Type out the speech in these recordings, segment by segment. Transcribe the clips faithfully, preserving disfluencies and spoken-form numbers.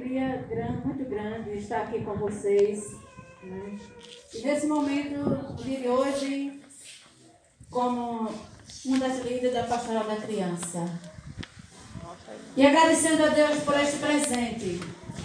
alegria grande, muito grande estar aqui com vocês, né? E nesse momento de hoje, como uma das líderes da Pastoral da Criança. E agradecendo a Deus por este presente,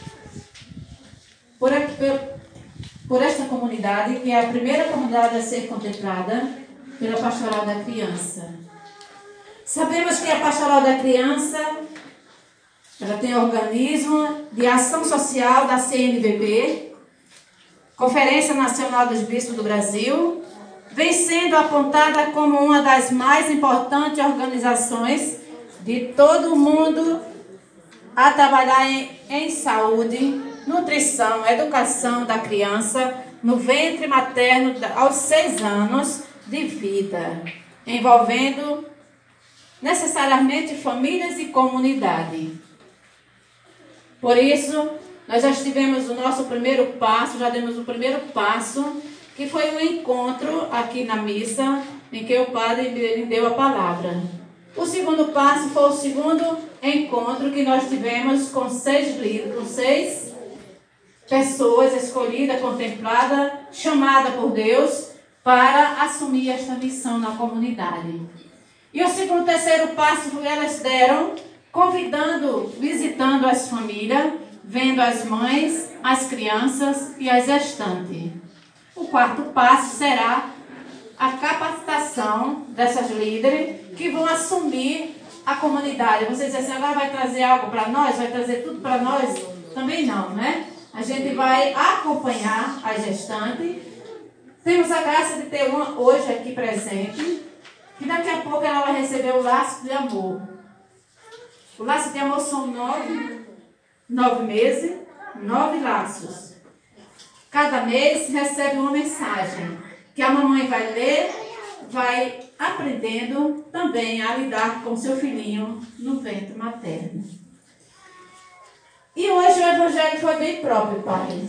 por, por, por esta comunidade, que é a primeira comunidade a ser contemplada pela Pastoral da Criança. Sabemos que a Pastoral da Criança, ela tem organismo de ação social da C N B B, Conferência Nacional dos Bispos do Brasil, vem sendo apontada como uma das mais importantes organizações de todo o mundo a trabalhar em, em saúde, nutrição, educação da criança no ventre materno aos seis anos de vida, envolvendo necessariamente famílias e comunidade. Por isso, nós já tivemos o nosso primeiro passo, já demos o primeiro passo, que foi um encontro aqui na missa, em que o padre me deu a palavra. O segundo passo foi o segundo encontro que nós tivemos com seis líderes, com seis pessoas escolhidas, contempladas, chamadas por Deus para assumir esta missão na comunidade. E o segundo, terceiro passo que elas deram, convidando, visitando as famílias, vendo as mães, as crianças e as gestantes. O quarto passo será a capacitação dessas líderes que vão assumir a comunidade. Vocês dizem assim, agora vai trazer algo para nós? Vai trazer tudo para nós? Também não, né? A gente vai acompanhar a gestante. Temos a graça de ter uma hoje aqui presente, que daqui a pouco ela vai receber o laço de amor. O laço de amor são nove, nove meses, nove laços. Cada mês recebe uma mensagem que a mamãe vai ler, vai aprendendo também a lidar com seu filhinho no ventre materno. E hoje o evangelho foi bem próprio, Pai,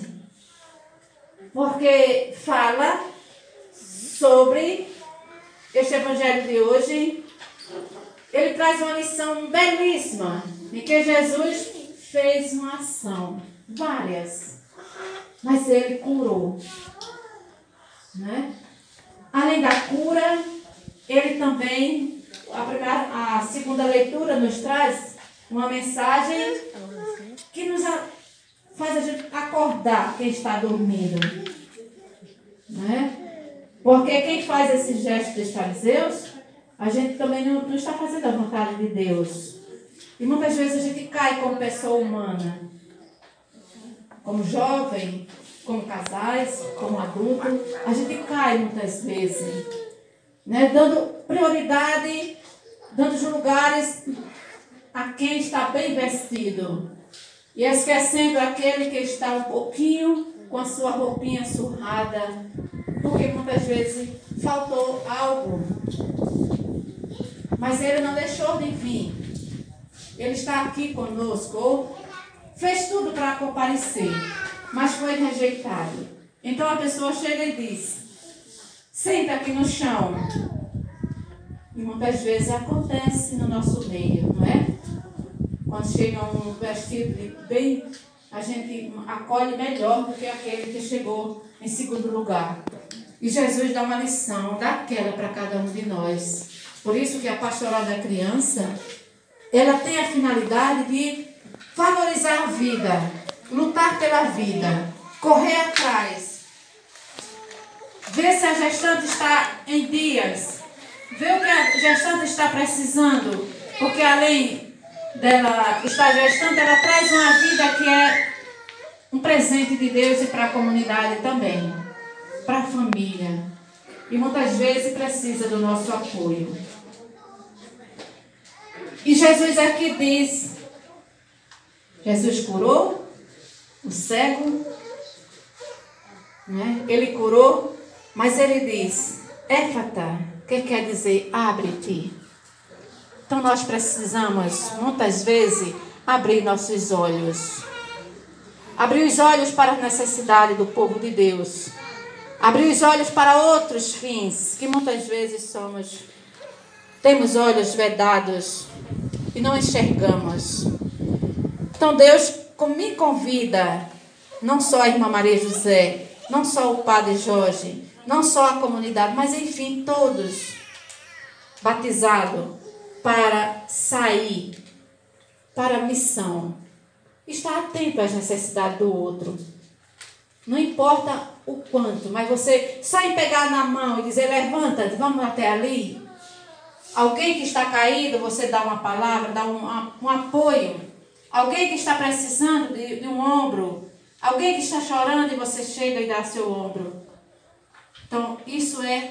porque fala sobre este evangelho de hoje. Ele traz uma lição belíssima, em que Jesus fez uma ação, várias, mas ele curou, né? Além da cura, ele também, a, primeira, a segunda leitura nos traz uma mensagem que nos a, faz a gente acordar quem está dormindo, né? Porque quem faz esse gesto dos fariseus, a gente também não, não está fazendo a vontade de Deus. E muitas vezes a gente cai como pessoa humana, como jovem, como casais, como adulto, a gente cai muitas vezes, né? Dando prioridade, dando lugares a quem está bem vestido e esquecendo aquele que está um pouquinho com a sua roupinha surrada, porque muitas vezes faltou algo. Mas ele não deixou de vir. Ele está aqui conosco, fez tudo para comparecer, mas foi rejeitado. Então a pessoa chega e diz, senta aqui no chão. E muitas vezes acontece no nosso meio, não é? Quando chega um vestido de bem, a gente acolhe melhor do que aquele que chegou em segundo lugar. E Jesus dá uma lição daquela para cada um de nós. Por isso que a Pastoral da Criança, ela tem a finalidade de valorizar a vida, lutar pela vida, correr atrás, ver se a gestante está em dias, ver o que a gestante está precisando, porque além dela estar gestante, ela traz uma vida que é um presente de Deus e para a comunidade também, para a família. E muitas vezes precisa do nosso apoio. E Jesus aqui diz, Jesus curou o cego, né? Ele curou, mas ele diz, éfata, que quer dizer abre-te. Então nós precisamos, muitas vezes, abrir nossos olhos. Abrir os olhos para a necessidade do povo de Deus. Abrir os olhos para outros fins, que muitas vezes somos, temos olhos vedados e não enxergamos. Então Deus me convida, não só a irmã Maria José, não só o padre Jorge, não só a comunidade, mas enfim, todos batizados para sair para a missão. Estar atento às necessidades do outro. Não importa o quanto, mas você só em pegar na mão e dizer, levanta-te, vamos até ali. Alguém que está caído, você dá uma palavra, dá um, um apoio. Alguém que está precisando de, de um ombro. Alguém que está chorando e você chega e dá seu ombro. Então, isso é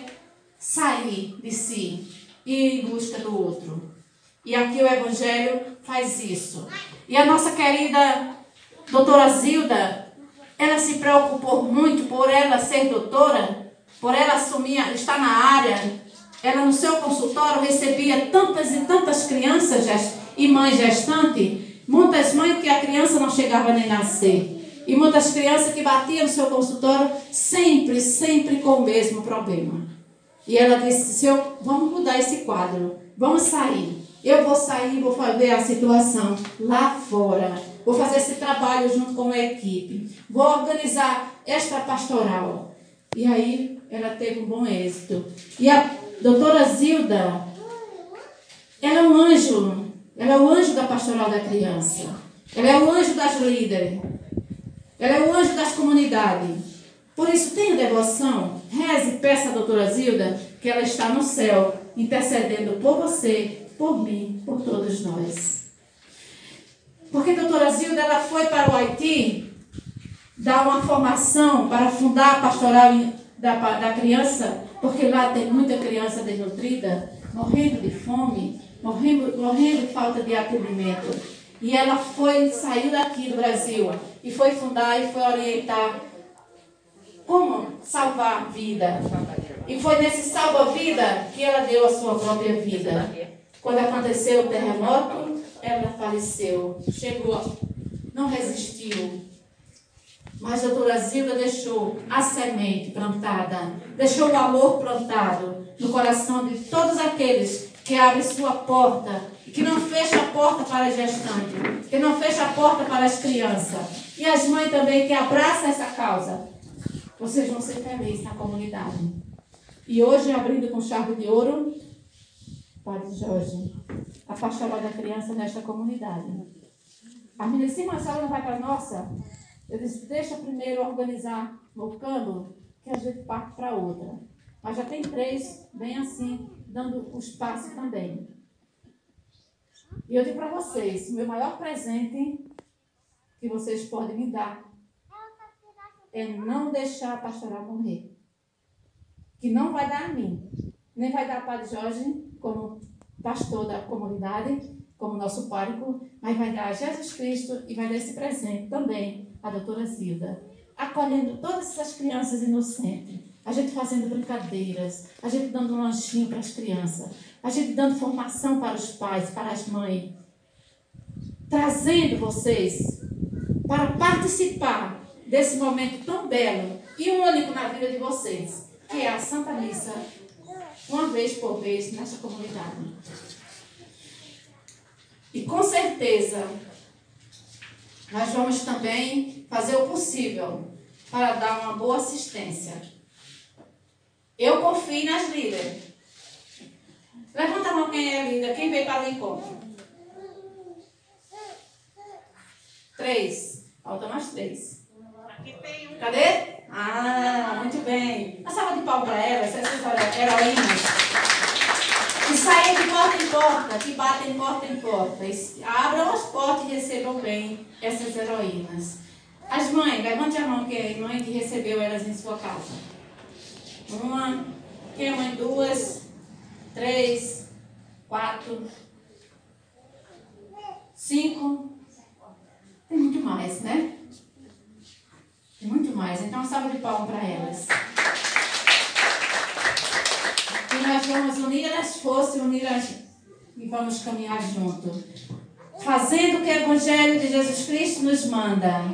sair de si e ir em busca do outro. E aqui o Evangelho faz isso. E a nossa querida doutora Zilda, ela se preocupou muito por ela ser doutora, por ela assumir, estar na área. Ela no seu consultório recebia tantas e tantas crianças gest... e mães gestantes, muitas mães que a criança não chegava nem a nascer. E muitas crianças que batiam no seu consultório sempre, sempre com o mesmo problema. E ela disse, Senhor, vamos mudar esse quadro, vamos sair. Eu vou sair, vou fazer a situação lá fora. Vou fazer esse trabalho junto com a equipe. Vou organizar extra pastoral. E aí, ela teve um bom êxito. E a doutora Zilda, ela é um anjo. Ela é o anjo da pastoral da criança. Ela é o anjo das líderes. Ela é o anjo das comunidades. Por isso, tenha devoção. Reze e peça a doutora Zilda que ela está no céu, intercedendo por você, por mim, por todos nós. Porque a doutora Zilda, ela foi para o Haiti dar uma formação para fundar a pastoral da, da criança, porque lá tem muita criança desnutrida, morrendo de fome, morrendo, morrendo de falta de atendimento. E ela foi, saiu daqui do Brasil e foi fundar e foi orientar como salvar a vida. E foi nesse salva-vida que ela deu a sua própria vida. Quando aconteceu o terremoto, ela faleceu. Chegou, não resistiu. Mas a doutora Zilda deixou a semente plantada, deixou o amor plantado no coração de todos aqueles que abrem sua porta, que não fecha a porta para as gestantes, que não fecha a porta para as crianças. E as mães também que abraçam essa causa. Vocês vão ser felizes na comunidade. E hoje, abrindo com chave de ouro, Padre Jorge, a pastoral da criança nesta comunidade. A menina disse, mas a senhora não vai para a nossa? Eu disse, deixa primeiro organizar no campo, que a gente parte para outra. Mas já tem três, bem assim, dando os passos também. E eu digo para vocês, o meu maior presente que vocês podem me dar é não deixar a pastoral morrer. Que não vai dar a mim, nem vai dar a Padre Jorge, como pastor da comunidade, como nosso pároco, mas vai dar a Jesus Cristo e vai dar esse presente também a doutora Zilda, acolhendo todas essas crianças inocentes, a gente fazendo brincadeiras, a gente dando um lanchinho para as crianças, a gente dando formação para os pais, para as mães, trazendo vocês para participar desse momento tão belo e único na vida de vocês, que é a Santa Missa, uma vez por vez nesta comunidade. E com certeza, nós vamos também fazer o possível para dar uma boa assistência. Eu confio nas líderes. Levanta a mão quem é líder, quem veio para o encontro. Três. Faltam mais três. Cadê? Ah, muito bem. Uma salva de palmas para elas, essas heroínas. Que saem de porta em porta, que batem de porta em porta. Abram as portas e recebam bem essas heroínas. As mães, levante a mão, que é a mãe que recebeu elas em sua casa. Uma, quem é mãe? Duas, três, quatro, cinco. Tem muito mais, né? Tem muito mais. Então, uma salva de palmas para elas. E nós vamos unir as forças, unir as... e vamos caminhar junto. Fazendo o que o Evangelho de Jesus Cristo nos manda.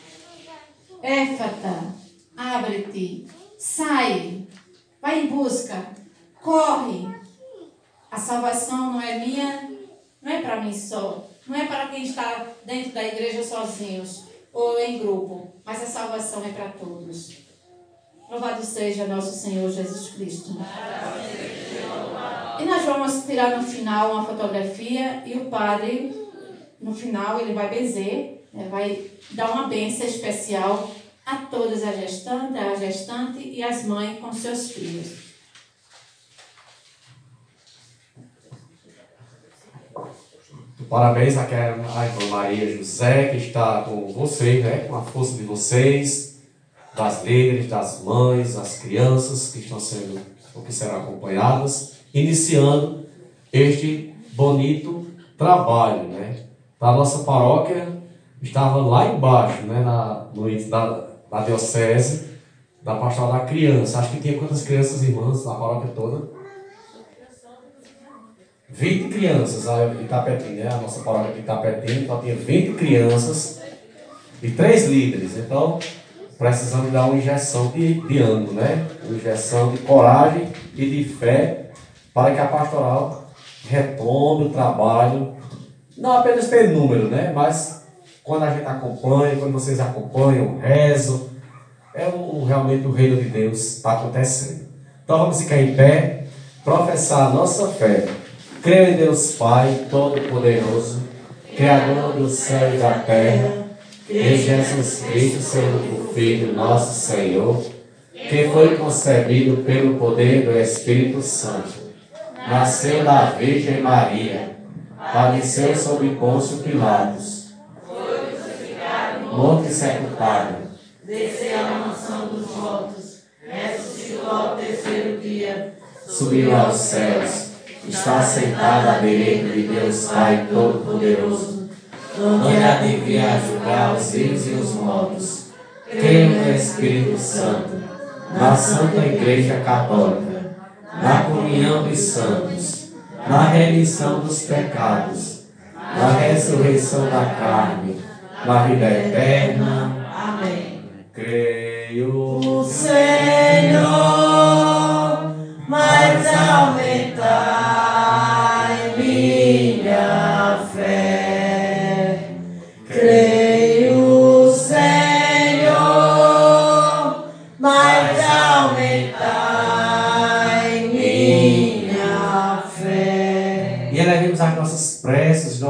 Éfata, abre-te, sai, vai em busca, corre. A salvação não é minha, não é para mim só. não é para quem está dentro da igreja sozinhos ou em grupo, mas a salvação é para todos. Louvado seja nosso Senhor Jesus Cristo. E nós vamos tirar no final uma fotografia e o padre, no final, ele vai benzer, né, vai dar uma bênção especial a todas as gestantes, a gestante e as mães com seus filhos. Parabéns àquela a irmã Maria José, que está com vocês, né, com a força de vocês, das líderes, das mães, das crianças que estão sendo ou que serão acompanhadas, iniciando este bonito trabalho, né? A nossa paróquia estava lá embaixo, né, na, no índice da, da diocese, da pastoral da criança. Acho que tinha quantas crianças, irmãs, na paróquia toda? vinte crianças, a Itapetim, né? A nossa paróquia de Itapetim, só tinha vinte crianças e três líderes. Então, precisamos dar uma injeção de, de ânimo, né? Uma injeção de coragem e de fé para que a pastoral retome o trabalho, não apenas pelo número, né? Mas quando a gente acompanha, quando vocês acompanham, rezam, é um, realmente o reino de Deus está acontecendo. Então vamos ficar em pé, professar a nossa fé. Creio em Deus Pai Todo-Poderoso, Criador do céu e da terra, em Jesus Cristo, seu único Filho, nosso Senhor, que foi concebido pelo poder do Espírito Santo, nasceu da Virgem Maria, padeceu sob Pôncio Pilatos, morto e sepultado, desceu à mansão dos mortos, ressuscitou ao terceiro dia, subiu aos céus, está sentado à direita de Deus Pai Todo-Poderoso, onde há de vir a julgar os vivos e os mortos. Creio no Espírito Santo, na Santa Igreja Católica, na comunhão dos santos, na remissão dos pecados, na ressurreição da carne, na vida eterna. Amém. Creio O Senhor mais aumentai minha fé. Creio, Senhor, mais aumentai minha fé. e elevemos as nossas preces.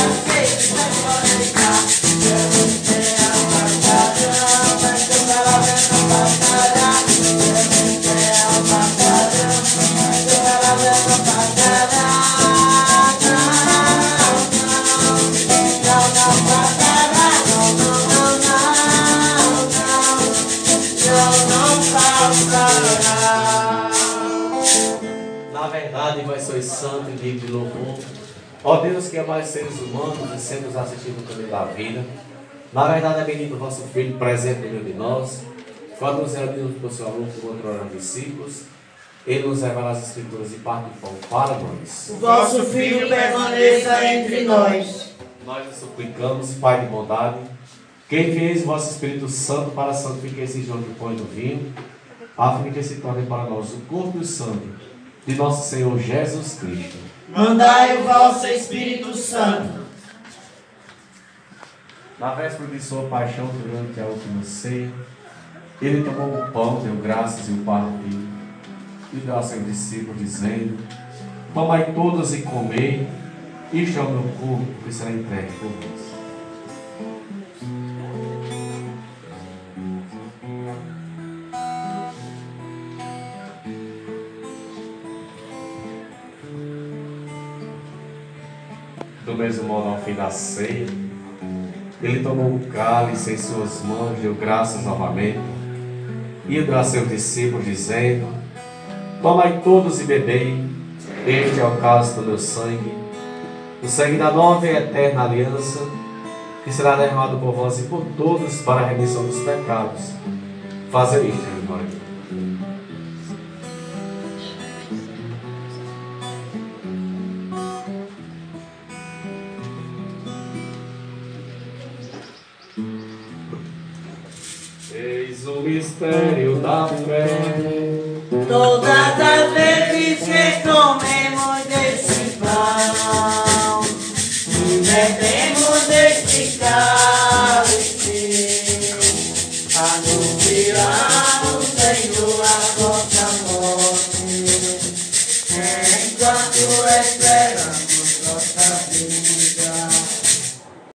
Thank you. digno de louvor. Ó Deus, que é mais seres humanos e sempre nos assistir no caminho da vida. Na verdade, é bendito o vosso Filho presente no meio de nós. Quando nos reunimos por seu amor com outros discípulos, Ele nos revela as Escrituras e parte do pão para nós. O vosso Filho permaneça entre nós. Nós nos suplicamos, Pai de bondade, que envieis o vosso Espírito Santo para santificar esse jogo do pão e do vinho, a fim que se torne para nós o corpo e o sangue de nosso Senhor Jesus Cristo. Mandai o vosso Espírito Santo. Na véspera de sua paixão, durante a última ceia, Ele tomou o pão, deu graças e o partiu, e deu a seus discípulos, dizendo: tomai todos e comei, isto é o meu corpo, que será entregue por vós. Do mesmo modo, ao fim da ceia, Ele tomou o cálice em suas mãos, deu graças novamente, e deu a seus discípulos, dizendo: tomai todos e bebei, este é o cálice do meu sangue, o sangue da nova e eterna aliança, que será derramado por vós e por todos para a remissão dos pecados. Fazei isto em memória de mim. Eis o mistério da fé. Todas as vezes que comemos deste pão e bebemos deste cálice, anunciamos, Senhor, a vossa morte, enquanto esperamos